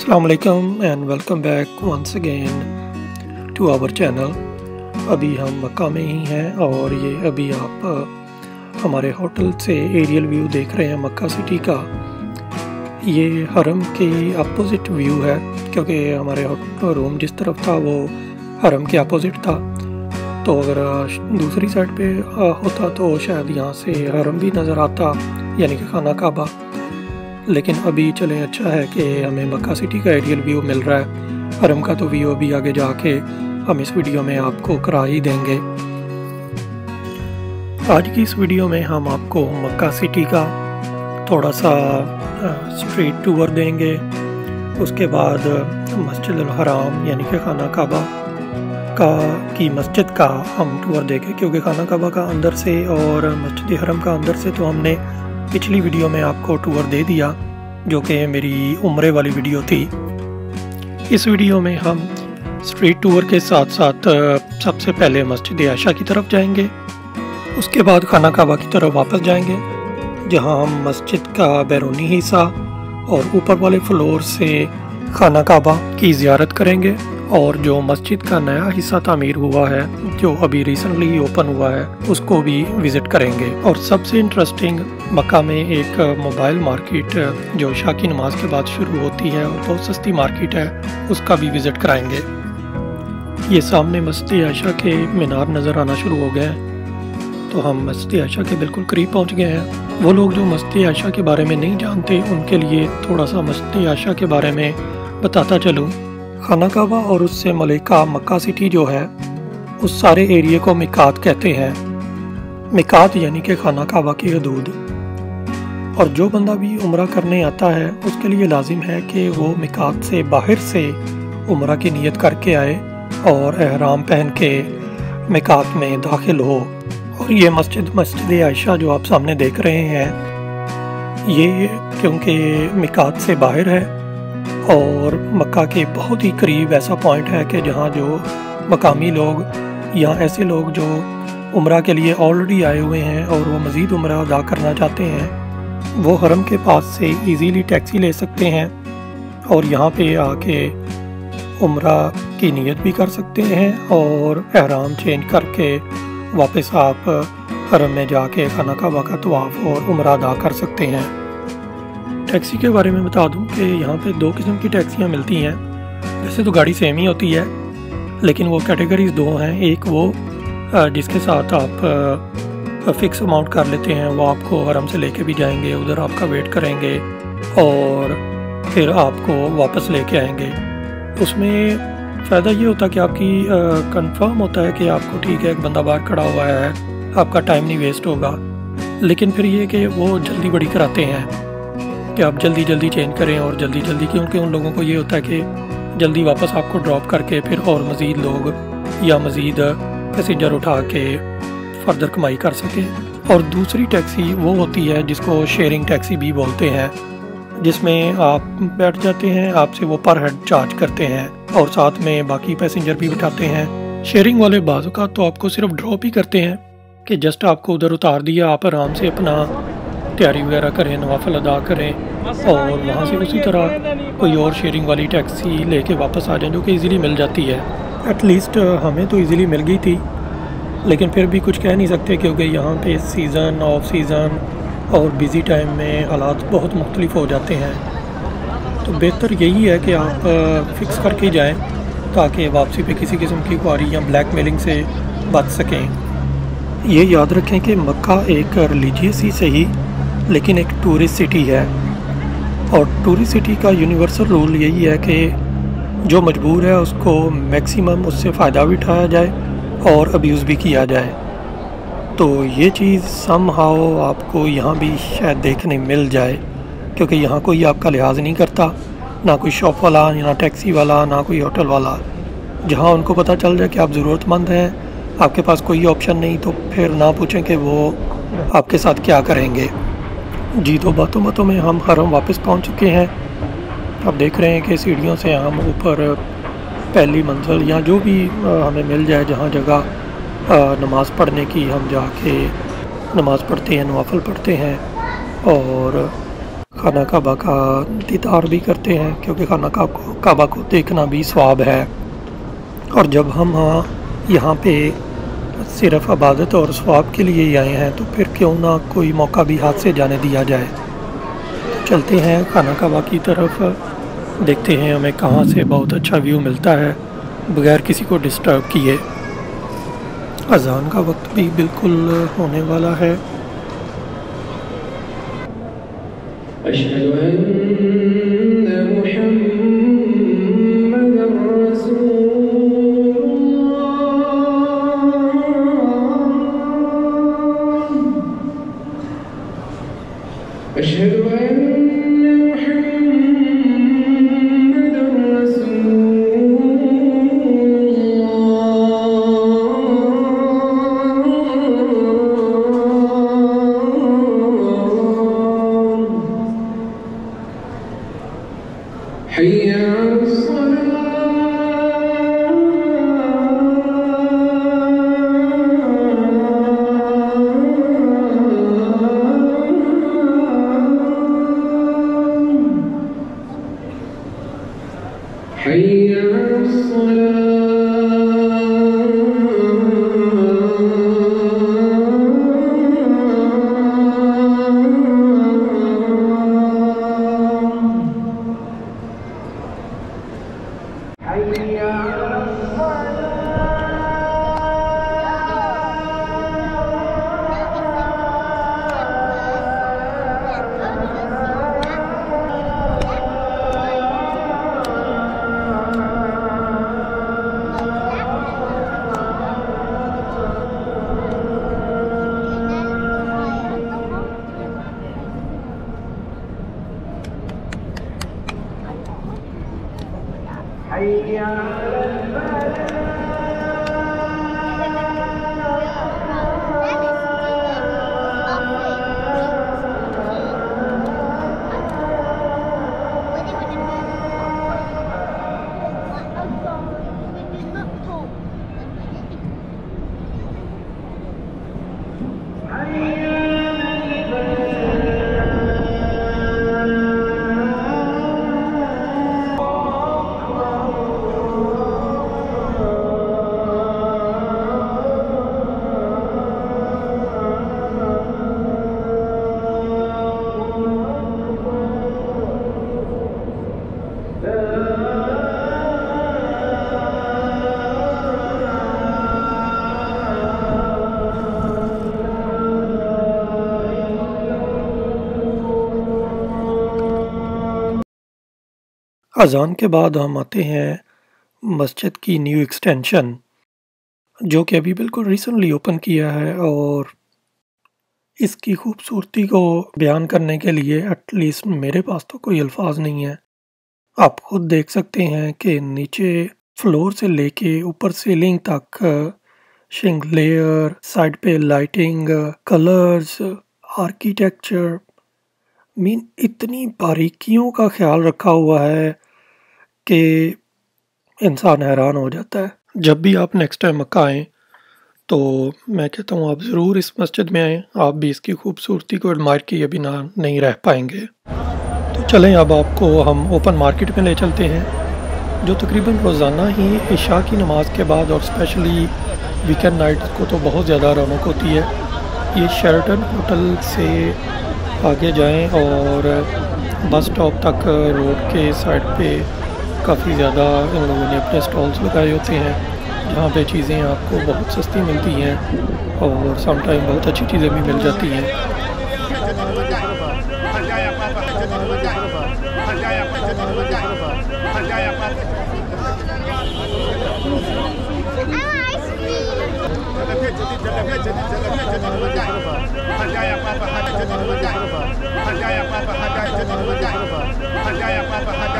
Assalamualaikum and welcome back once again to our channel। अभी हम मक्का में ही हैं और ये अभी आप हमारे होटल से एरियल व्यू देख रहे हैं मक्का सिटी का। ये हरम के अपोजिट व्यू है क्योंकि हमारे रूम जिस तरफ था वो हरम के अपोजिट था, तो अगर दूसरी साइड पे होता तो शायद यहाँ से हरम भी नज़र आता, यानी कि खाना काबा। लेकिन अभी चलें, अच्छा है कि हमें मक्का सिटी का एरियल व्यू मिल रहा है। हरम का तो व्यू अभी आगे जाके हम इस वीडियो में आपको करा ही देंगे। आज की इस वीडियो में हम आपको मक्का सिटी का थोड़ा सा स्ट्रीट टूर देंगे, उसके बाद मस्जिद अल हराम यानी कि खाना काबा की मस्जिद का हम टूर देंगे, क्योंकि खाना काबा का अंदर से और मस्जिद हरम का अंदर से तो हमने पिछली वीडियो में आपको टूर दे दिया, जो कि मेरी उम्रे वाली वीडियो थी। इस वीडियो में हम स्ट्रीट टूर के साथ साथ सबसे पहले मस्जिद आयशा की तरफ जाएंगे, उसके बाद खाना काबा की तरफ वापस जाएंगे, जहां हम मस्जिद का बैरूनी हिस्सा और ऊपर वाले फ्लोर से खाना काबा की ज़ियारत करेंगे, और जो मस्जिद का नया हिस्सा तामीर हुआ है जो अभी रिसेंटली ओपन हुआ है उसको भी विज़िट करेंगे। और सबसे इंटरेस्टिंग, मक्का में एक मोबाइल मार्केट जो इशा की नमाज के बाद शुरू होती है और बहुत सस्ती मार्केट है, उसका भी विज़िट कराएंगे। ये सामने मस्जिद आयशा के मीनार नज़र आना शुरू हो गए हैं, तो हम मस्जिद आयशा के बिल्कुल करीब पहुंच गए हैं। वो लोग जो मस्जिद आयशा के बारे में नहीं जानते उनके लिए थोड़ा सा मस्जिद आयशा के बारे में बताता चलूँ। खाना काबा और उससे मलिका मक्का सिटी जो है, उस सारे एरिया को मिकात कहते हैं। मिकात यानी कि खाना काबा की हदूद। और जो बंदा भी उम्रा करने आता है उसके लिए लाजिम है कि वो मिकात से बाहर से उम्रा की नीयत करके आए और एहराम पहन के मिकात में दाखिल हो। और ये मस्जिद आयशा जो आप सामने देख रहे हैं, ये क्योंकि मिकात से बाहर है और मक्का के बहुत ही करीब ऐसा पॉइंट है कि जहाँ जो मकामी लोग या ऐसे लोग जो उम्रा के लिए ऑलरेडी आए हुए हैं और वो मज़ीद उम्रा अदा करना चाहते हैं, वो हरम के पास से इजीली टैक्सी ले सकते हैं और यहाँ पे आके उम्रा की नीयत भी कर सकते हैं और एहराम चेंज करके वापस आप हरम में जाके खाना काबा का तवाफ़ और उम्रा अदा कर सकते हैं। टैक्सी के बारे में बता दूं कि यहाँ पे दो किस्म की टैक्सियाँ मिलती हैं। वैसे तो गाड़ी सेम ही होती है, लेकिन वो कैटेगरीज दो हैं। एक वो जिसके साथ आप फ़िक्स अमाउंट कर लेते हैं, वो आपको हरम से लेके भी जाएंगे, उधर आपका वेट करेंगे और फिर आपको वापस लेके आएंगे। उसमें फ़ायदा ये होता है कि आपकी कंफर्म होता है कि आपको ठीक है, एक बंदा बाहर खड़ा हुआ है, आपका टाइम नहीं वेस्ट होगा। लेकिन फिर ये कि वो जल्दी बड़ी कराते हैं कि आप जल्दी चेंज करें और जल्दी, क्योंकि उन लोगों को ये होता है कि जल्दी वापस आपको ड्रॉप करके फिर और मज़ीद लोग या मज़ीद पैसेंजर उठा के फर्दर कमाई कर सकें। और दूसरी टैक्सी वो होती है जिसको शेयरिंग टैक्सी भी बोलते हैं, जिसमें आप बैठ जाते हैं, आपसे वो पर हेड चार्ज करते हैं और साथ में बाकी पैसेंजर भी बिठाते हैं। शेयरिंग वाले बाज़ का तो आपको सिर्फ ड्रॉप ही करते हैं कि जस्ट आपको उधर उतार दिया, आप आराम से अपना तैयारी वगैरह करें, नवाफिल अदा करें और वहाँ से उसी तरह कोई और शेयरिंग वाली टैक्सी लेके वापस आ जाएं, जो कि इजीली मिल जाती है। एटलीस्ट हमें तो इजीली मिल गई थी, लेकिन फिर भी कुछ कह नहीं सकते क्योंकि यहाँ पे सीज़न, ऑफ सीज़न और बिज़ी टाइम में हालात बहुत मुख्तलिफ हो जाते हैं। तो बेहतर यही है कि आप फ़िक्स करके जाएँ ताकि वापसी पे किसी किस्म की क्वारी या ब्लैक मेलिंग से बच सकें। ये याद रखें कि मक्का एक रिलीजियस ही सही लेकिन एक टूरिस्ट सिटी है, और टूरिस्ट सिटी का यूनिवर्सल रूल यही है कि जो मजबूर है उसको मैक्सिमम उससे फ़ायदा भी उठाया जाए और अब्यूज़ भी किया जाए। तो ये चीज़ समहाउ आपको यहाँ भी शायद देखने मिल जाए, क्योंकि यहाँ कोई आपका लिहाज नहीं करता, ना कोई शॉप वाला, ना टैक्सी वाला, ना कोई होटल वाला। जहाँ उनको पता चल जाए कि आप ज़रूरतमंद हैं, आपके पास कोई ऑप्शन नहीं, तो फिर ना पूछें कि वो आपके साथ क्या करेंगे। जी, तो बातों में हम हरम वापस पहुंच चुके हैं। आप देख रहे हैं कि सीढ़ियों से हम ऊपर पहली मंजिल या जो भी हमें मिल जाए जहां जगह नमाज़ पढ़ने की, हम जाके नमाज़ पढ़ते हैं, नवाफिल पढ़ते हैं और खाना काबा का दीदार भी करते हैं, क्योंकि खाना काबा को देखना भी सवाब है। और जब हम यहाँ पे सिर्फ इबादत और सवाब के लिए ही आए हैं, तो फिर क्यों ना कोई मौका भी हाथ से जाने दिया जाए। तो चलते हैं खाना काबा की तरफ, देखते हैं हमें कहाँ से बहुत अच्छा व्यू मिलता है बगैर किसी को डिस्टर्ब किए। अज़ान का वक्त भी बिल्कुल होने वाला है। अशहदु अन्ना मुहम्मदर रसूलुल्लाह। अशहदु حي على الصلاة حي على حي على अज़ान के बाद हम आते हैं मस्जिद की न्यू एक्सटेंशन, जो कि अभी बिल्कुल रिसेंटली ओपन किया है। और इसकी खूबसूरती को बयान करने के लिए एटलीस्ट मेरे पास तो कोई अल्फाज नहीं है। आप खुद देख सकते हैं कि नीचे फ्लोर से लेके ऊपर सीलिंग तक शिंगलेयर, साइड पे लाइटिंग, कलर्स, आर्किटेक्चर, मीन इतनी बारीकियों का ख्याल रखा हुआ है कि इंसान हैरान हो जाता है। जब भी आप नेक्स्ट टाइम मक्का आएँ तो मैं कहता हूँ आप ज़रूर इस मस्जिद में आएँ, आप भी इसकी खूबसूरती को एडमायर किए बिना नहीं रह पाएंगे। तो चलें अब आपको हम ओपन मार्केट में ले चलते हैं, जो तकरीबन रोज़ाना ही इशा की नमाज के बाद और स्पेशली वीकेंड नाइट को तो बहुत ज़्यादा रौनक होती है। ये शेरटन होटल से आगे जाएं और बस स्टॉप तक रोड के साइड पे काफ़ी ज़्यादा इन लोगों ने अपने स्टॉल्स लगाए होते हैं, जहाँ पे चीज़ें आपको बहुत सस्ती मिलती हैं और समटाइम बहुत अच्छी चीज़ें भी मिल जाती हैं। हट